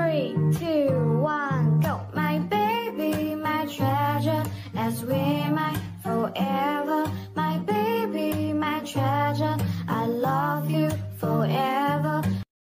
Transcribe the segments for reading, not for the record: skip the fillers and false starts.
3, 2, 1, go. My baby, my treasure, as we might forever. My baby, my treasure, I love you forever.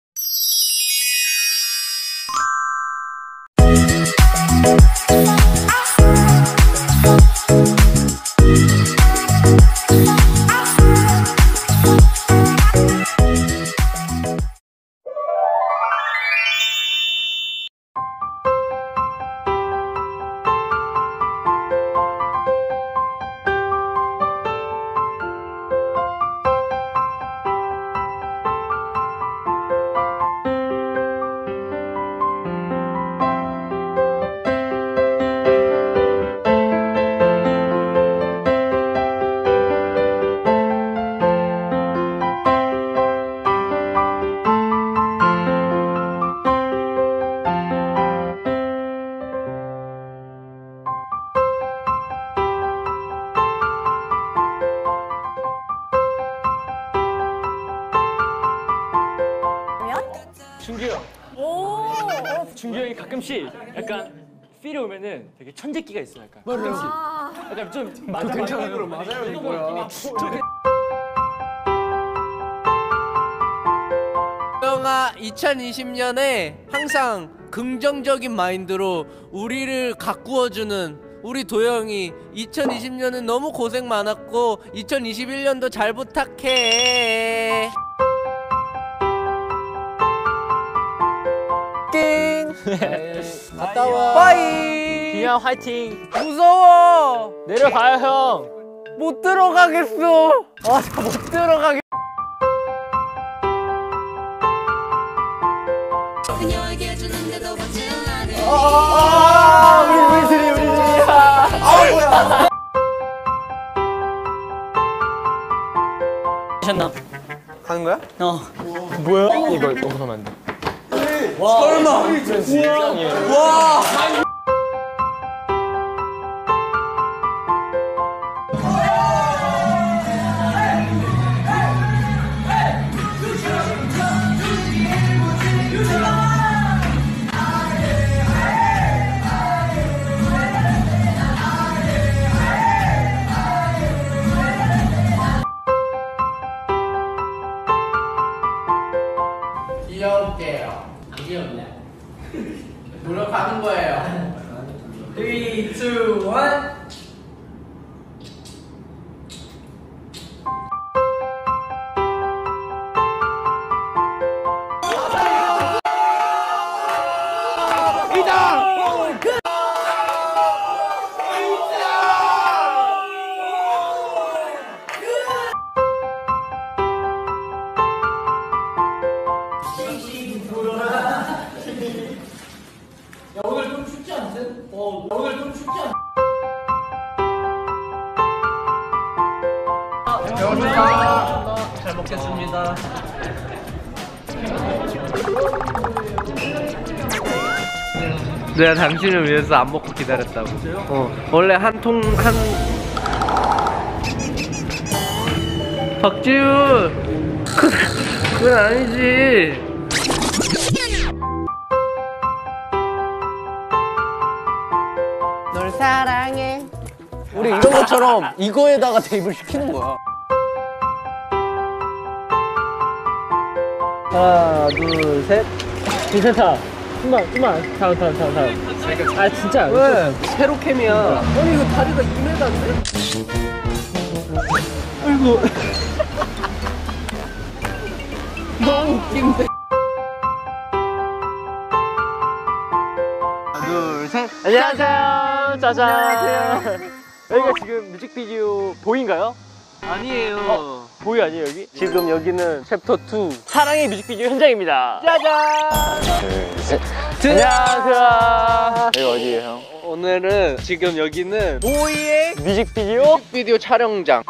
준규 형. 준규 형이 가끔씩 약간 필이 오면은 되게 천재기가 있어 약간. 가끔씩. 약간 좀 맞아. 괜찮아요. 맞아요. 이거 뭐야? 도영아 2020년에 항상 긍정적인 마인드로 우리를 가꾸어주는 우리 도영이 2020년은 너무 고생 많았고 2021년도 잘 부탁해. 띵. 갔다 와. 빠이. 기아 화이팅. 무서워. 내려가요 형. 못 들어가겠어. 아, 저 못 들어가겠. 우리들이야. 뭐야? 하셨나? 가는 거야? 뭐야? 이거 넘어서면 안 돼. 와. 설마. 와. 귀여울게요. 안 귀엽네. 노력하는 거예요. 3, 2, 1. 야, 오늘 좀 춥지 않지? 오늘 좀 춥지 않지? 잘 먹겠습니다. 내가 당신을 위해서 안 먹고 기다렸다고. 원래 한 박지우, 그건 아니지. 널 사랑해. 우리 이런 것처럼 이거에다가 대입을 시키는 거야. 하나, 둘, 셋. 괜찮다. 좀만. 다음. 아 진짜. 왜? 세로캠이야. 아니 이거 다리가 2m인데? 아이고. 너무 웃긴데. 하나, 둘, 셋. 안녕하세요. 짜잔. 안녕하세요. 여기가 지금 뮤직비디오 보인가요? 아니에요. 보이 아니에요 여기? 지금 여기는 챕터 2 사랑의 뮤직비디오 현장입니다. 짜잔. 둘, 셋. 안녕하세요. 여기 어디예요 형? 오늘은 지금 여기는 보이의 뮤직비디오 촬영장.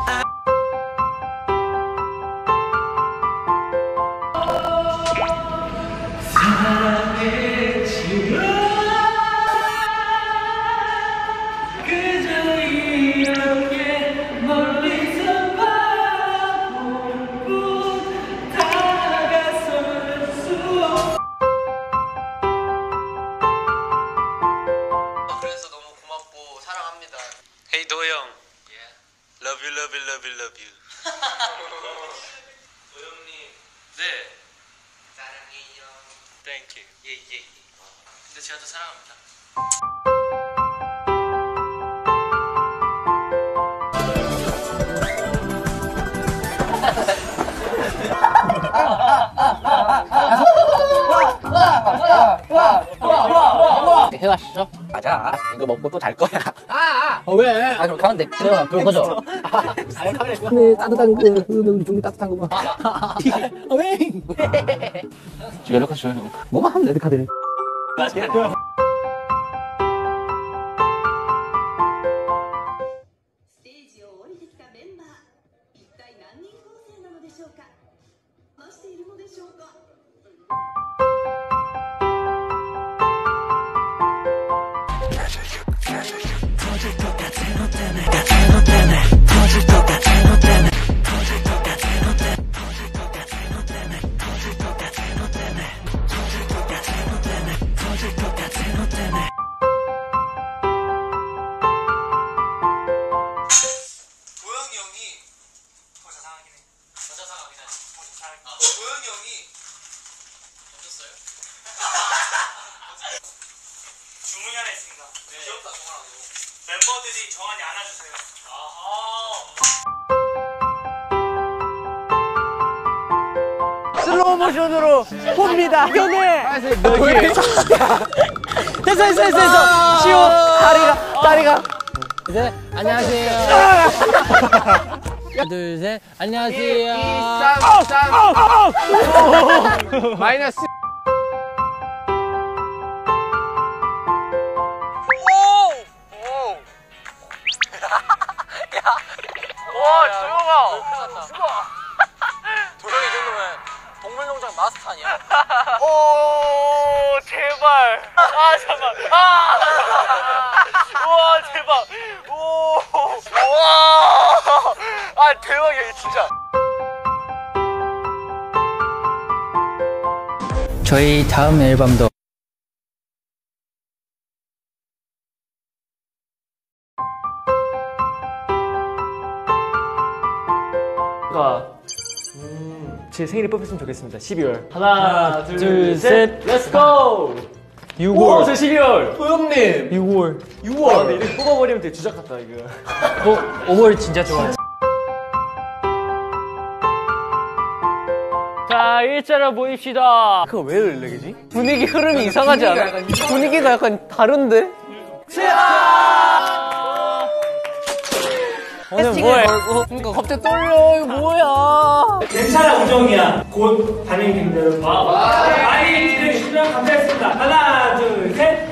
love you. 도영님. 네. 사랑해요. Thank you. 예. 근데 제가 더 사랑합니다. 해가시죠? 맞아. 이거 먹고 또 잘 거야. 왜? 그럼 가운데. 그래, 불 꺼져. 근데 따뜻한 거, 좀 따뜻한 거 봐. 왜? 지금 연락카드 줘요. 뭐가 하면 레드카드를? 맞아. 슬로우 모션으로 봅니다. 연애. 됐어. 쉬워. 다리가. 네, 안녕하세요. 하나, 둘, 셋, 안녕하세요. 마이너스. 와, 조용아. 도영이 이 정도면 동물농장 마스터 아니야? 오, 제발. 아, 잠깐만. 우와, 대박. 우와. 아, 대박이야, 진짜. 저희 다음 앨범도 제 생일에 뽑혔으면 좋겠습니다. 12월. 하나, 둘, 셋, 렛츠고! 6월. 저 12월. 도영님. 6월. 아, 근데 이렇게 뽑아버리면 되게 주작 같다, 이거. 5월 진짜 좋아요. 자, 일자로 모입시다. 그거 왜 연락이지? 분위기 흐름이 이상하지 않아? 분위기가 약간 다른데? 오늘 뭐해? 그러니까 갑자기 떨려. 이거 뭐야? 괜찮아, 우정이야. 곧 반응팀들 봐. 많이 기대해주시면 감사했습니다. 하나, 둘, 셋.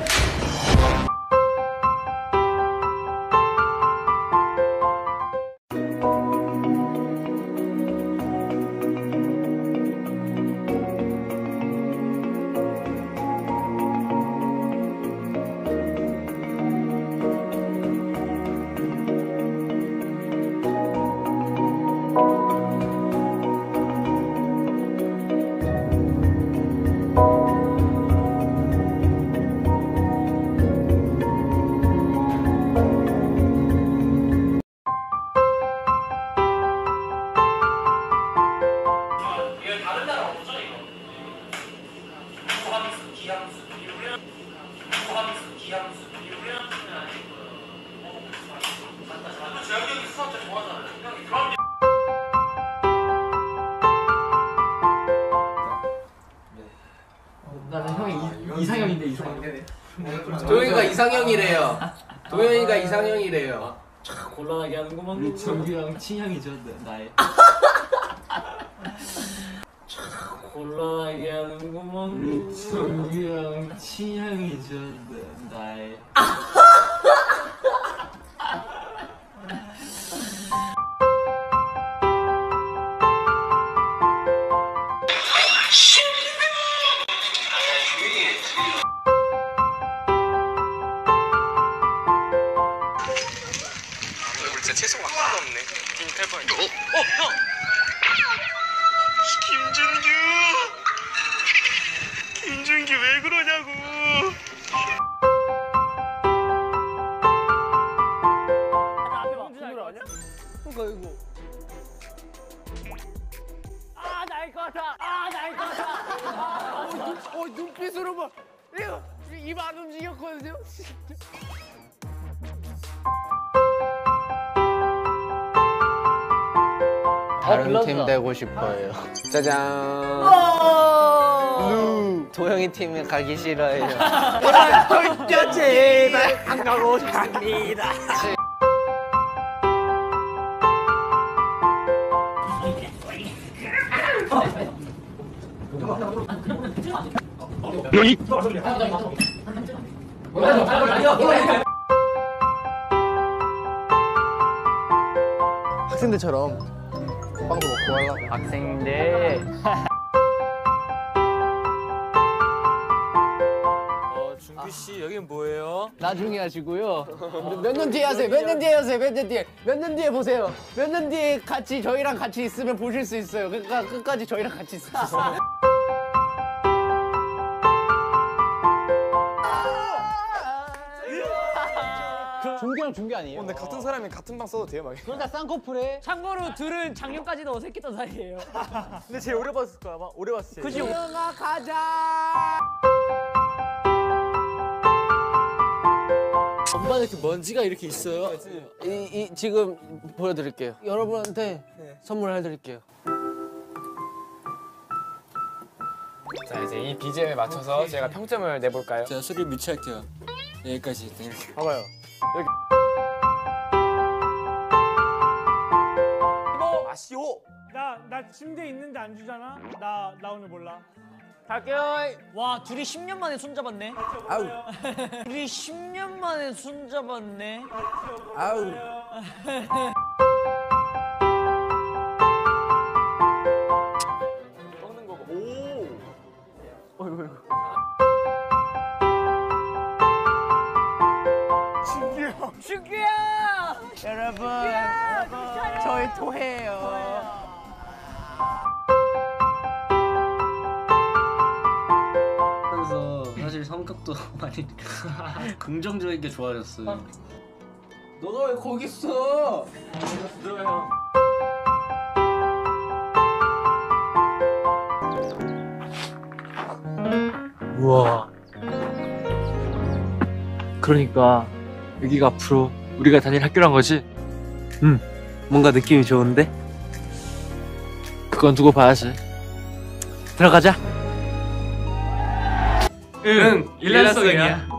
나는 형이 이상형인데 이상형. 도영이가 이상형이래요. 도영이가 이상형이래요. 곤란하게 하는구만. 정규형 친형이죠, 나의. 곤란하게 하는구만. 정규형 친형이죠, 나의. 진짜 채소가 하나도 없네. 대박. 형! 김준규 왜 그러냐고. 그러니까 이거 겉으로 막 입 안 움직였거든요. 다른 팀 되고 싶어요. 짜잔. 도영이 팀에 가기 싫어해요. 제발 안 가고 싶습니다. 학생들처럼 빵도 먹고 하려고. 학생들. 준규 씨 여긴 뭐예요? 나중에 하시고요. 몇 년 뒤에 하세요. 몇 년 뒤에 하세요. 몇 년 뒤에. 몇 년 뒤에 보세요. 몇 년 뒤에 같이 저희랑 같이 있으면 보실 수 있어요. 그러니까 끝까지 저희랑 같이 있을 수 있어요. 준규랑 준규 아니에요? 근데 같은 사람이 같은 방 써도 돼요, 막. 그러니까 쌍꺼풀에. 참고로 둘은 작년까지도 어색했던 사이예요. 근데 제일 오래 봤을 거야 아마. 오래 봤을 때. 그지? 영아 가자. 엄마는 이렇게 먼지가 이렇게 있어요. 지금 보여드릴게요. 여러분한테 선물 해드릴게요. 자, 이제 이 BGM에 맞춰서 제가 평점을 내볼까요? 제가 소리를 뮤치할게요. 여기까지 이렇게. 봐봐요. 아쉬워. 나 침대에 있는데 안 주잖아? 나 오늘 몰라. 갈게요. 와, 둘이 10년 만에 손잡았네. 아우. 둘이 10년 만에 손잡았네. 아우. 먹는 거 봐. 오. 어이구. 준규야! 여러분, 저희 토해요. 그래서 사실 성격도 많이 긍정적이게 좋아졌어요. 너가 왜 거기 있어? 들어요. 우와. 그러니까 여기가 앞으로 우리가 다닐 학교란 거지? 뭔가 느낌이 좋은데? 그건 두고 봐야지. 들어가자. 응, 일란성이야.